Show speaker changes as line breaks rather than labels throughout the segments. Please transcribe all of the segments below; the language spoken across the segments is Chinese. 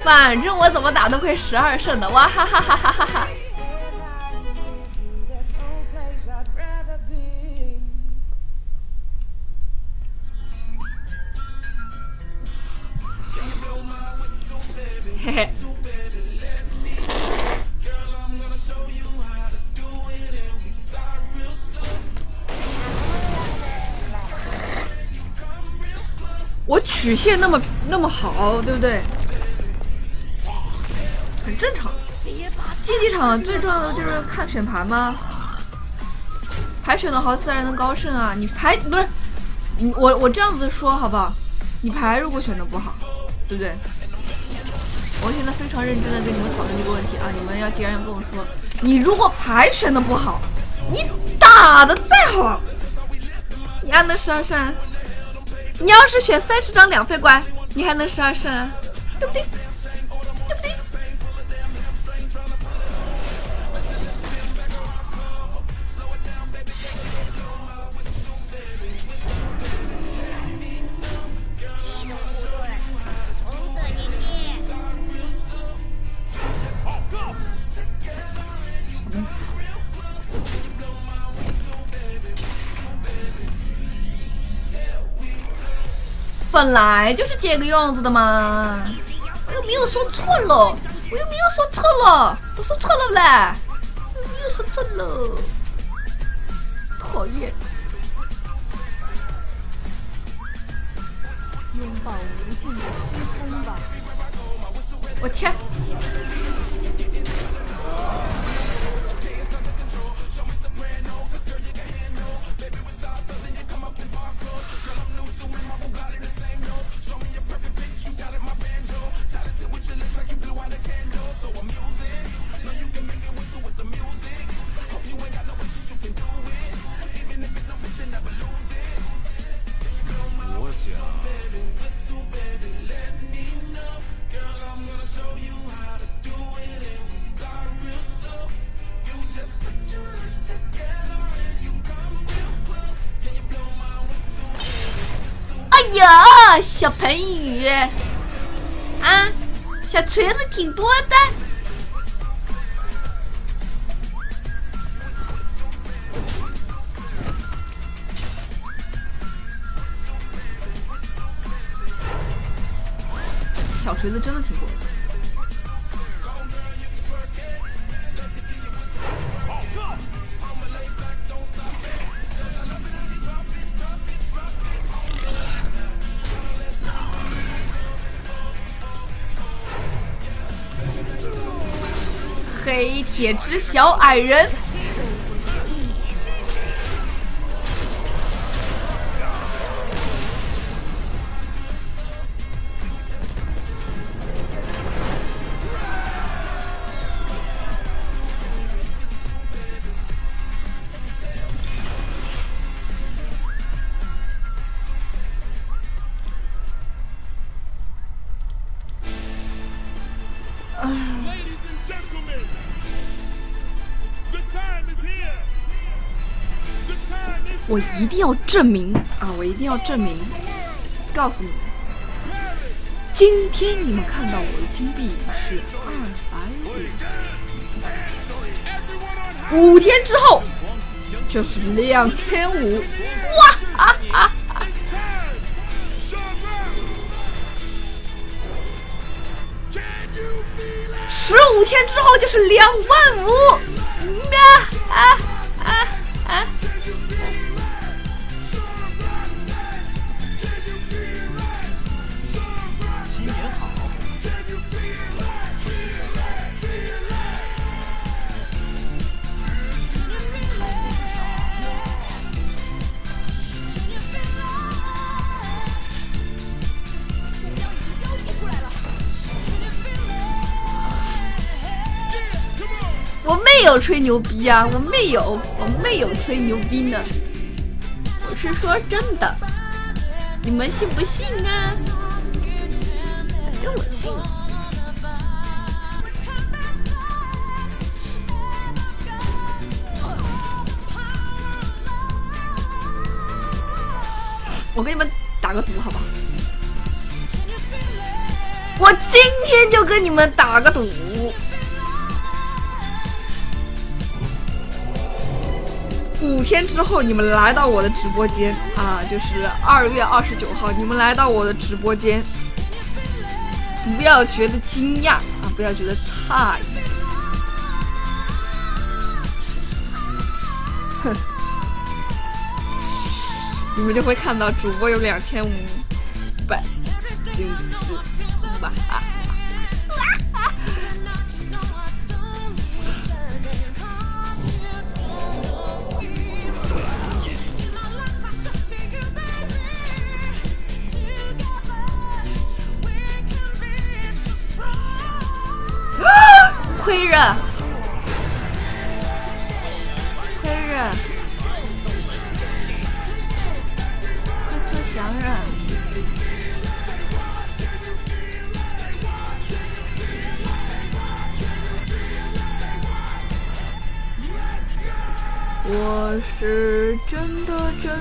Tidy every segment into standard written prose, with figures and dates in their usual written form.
反正我怎么打都会12胜的，哇哈哈哈哈哈哈！嘿嘿。我曲线那么好，对不对？很正常。竞技场最重要的就是看选盘吗？牌选的好，自然能高胜啊！你牌不是我这样子说好不好？你牌如果选的不好，对不对？我现在非常认真的跟你们讨论这个问题啊！你们既然要跟我说，你如果牌选的不好，你打的再好，你还能12胜？你要是选30张2费乖，你还能12胜啊，对不对？对不对？本来就是这个样子的嘛，我又没有说错了，我说错了不啦？我没有说错了，讨厌！
拥抱无尽的虚空吧！
我切！哎呀，小盆雨啊，小锤子挺多的。小锤子真的挺多的。黑铁之小矮人，我一定要证明啊！我一定要证明，告诉你们，今天你们看到我的金币是250，5天之后就是2500，哇啊啊！15天之后就是25000，啊！我没有吹牛逼啊，我没有吹牛逼呢，我是说真的，你们信不信啊？反正我信。我给你们打个赌，好不好？ 我今天就跟你们打个赌，5天之后你们来到我的直播间啊，就是2月29号，你们来到我的直播间，不要觉得惊讶啊，不要觉得诧异。哼，你们就会看到主播有2500，就是吧。亏人，亏人，快救祥人！我是真的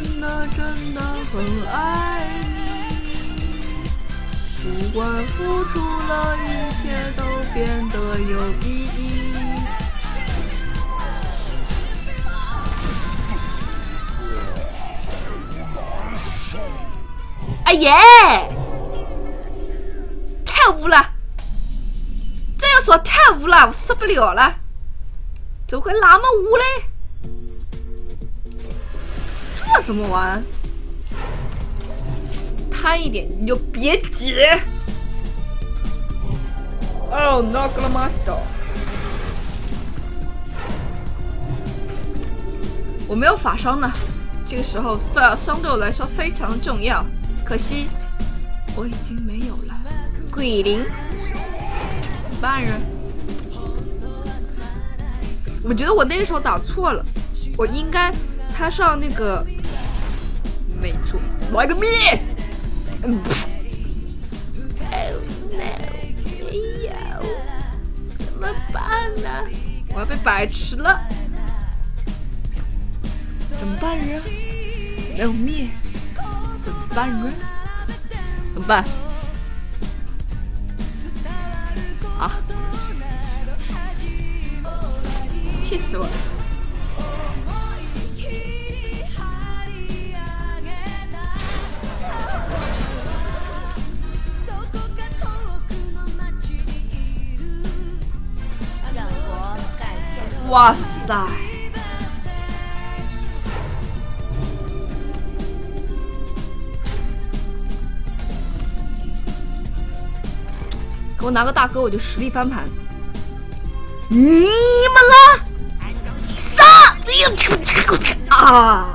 很爱你，不管付出了一切都变得有意义。哎耶，太污了！这样说太污了，我受不了了，怎么会那么污嘞？这怎么玩？贪一点你就别解。哦，那个了吗？我没有法伤呢，这个时候法伤对我来说非常重要，可惜我已经没有了。鬼灵，怎么办人？我觉得我那时候打错了，我应该他上那个，没错，来个灭。Oh no， 没有，怎么办呢？我要被摆吃了，怎么办人？没有灭，怎么办人？怎么办？啊！气死我了！哇塞！给我拿个大哥，我就实力翻盘。你们了？啊！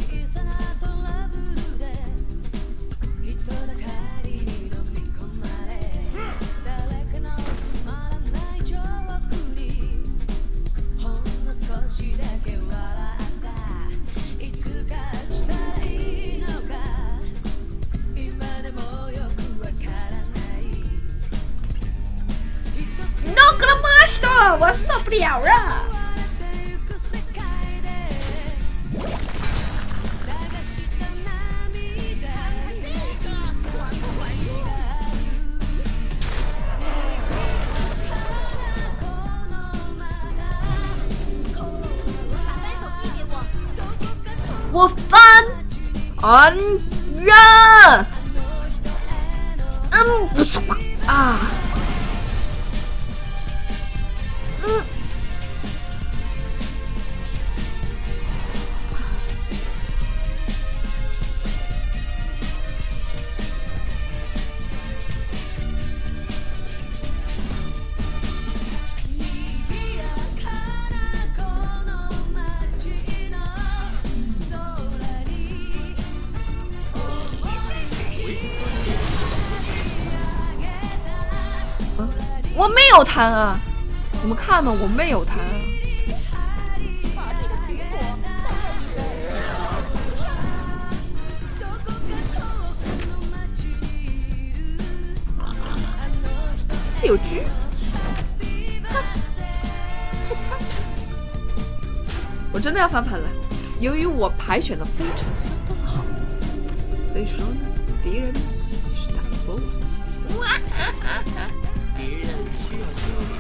我受不了了！我翻安人，不是啊。我没有弹啊，你们看吗？我没有弹啊。有局，我真的要翻盘了。由于我牌选的非常相当好，所以说呢，敌人呢是打不过我。哇！
敌人需要修理。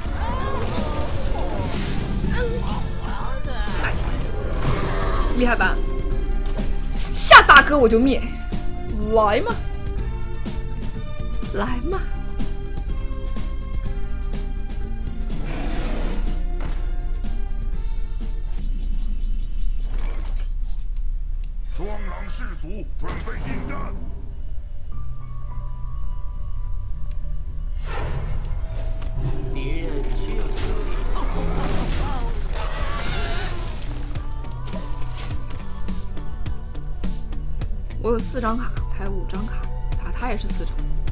厉害吧？下大哥我就灭，来嘛，来嘛！
双狼士卒准备应战。
敌人需要修理。
我有4张卡，他有5张卡，他也是4张。